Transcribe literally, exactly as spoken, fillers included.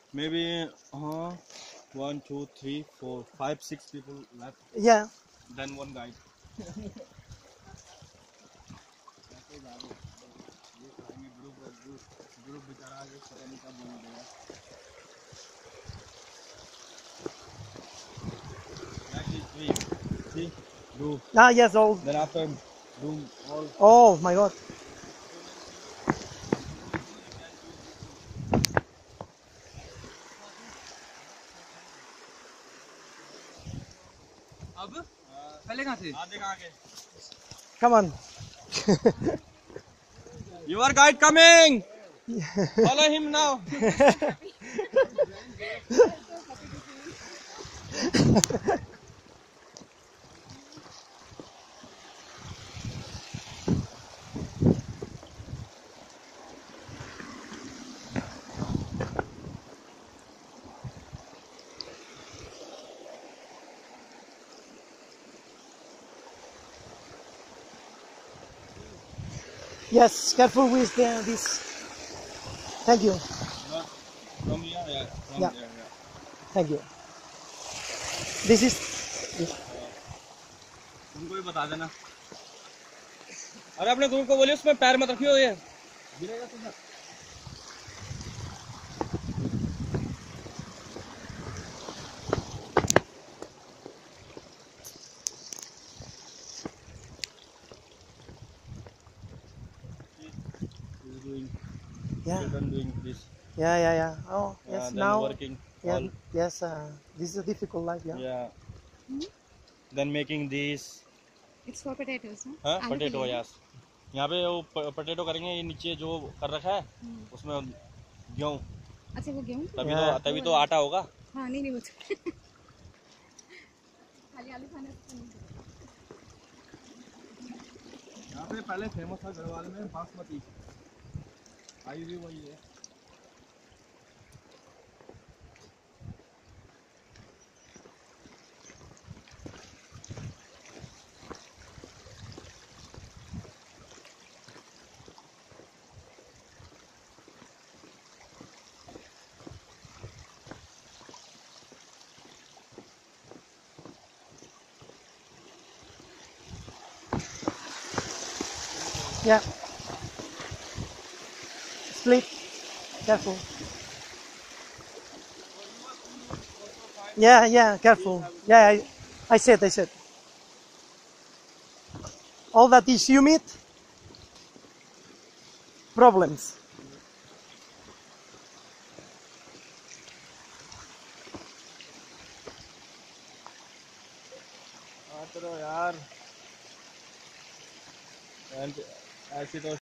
Maybe uh, one, two, three, four, five, six people left. Yeah. Then one guide. Three. See? Do. Ah, yes, all. Then after do all. Oh my God. अब पहले कहाँ थे? आधे कहाँ के? Come on. Your guide coming. Follow him now. Yes, careful with the, this. Thank you. From here, yeah. From Yeah. there, yeah. Thank you. This is. उनको भी बता देना। अरे अपने ग्रुप को बोलिए उसमें पैर मत रखियो ये गिरेगा तो। Yeah. Children doing this. Yeah, yeah, yeah. Oh, Uh, yes. then Now. working Yeah. on. Yes. Uh, this is a difficult life. Yeah. Yeah. Then making this. It's for potatoes, huh? हाँ आलू के potato लिए? yes. यहाँ पे वो potato करेंगे ये नीचे जो कर रखा है उसमें गेहूँ अच्छा वो गेहूँ? तभी Yeah. तो तभी तो आटा होगा। हाँ नहीं नहीं वो तो खाली आलू खाने से नहीं। यहाँ पे पहले फेमस था गढ़वाल में बासमती आई भी वही है। Yeah. Split. Careful. Yeah, yeah, careful. Yeah, I, I said, I said. All that is humid. Problems. हाँ चलो यार ऐसी तो